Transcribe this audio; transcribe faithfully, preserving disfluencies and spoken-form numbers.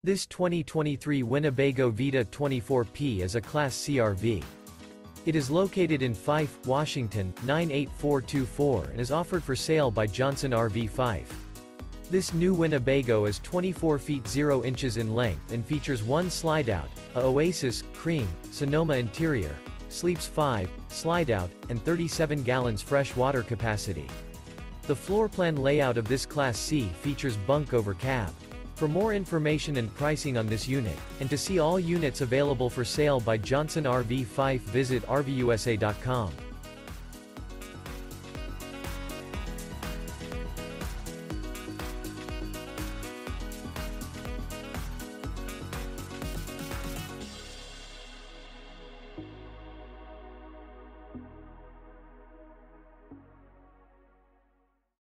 This twenty twenty-three Winnebago Vita twenty-four P is a Class C R V. It is located in Fife, Washington, nine eight four two four and is offered for sale by Johnson R V Fife. This new Winnebago is twenty-four feet zero inches in length and features one Slideout, a OASIS, cream, SONOMA interior, sleeps five, Slideout, and thirty-seven gallons fresh water capacity. The floor plan layout of this Class C features Bunk Over Cab. For more information and pricing on this unit, and to see all units available for sale by Johnson R V Fife, visit R V U S A dot com.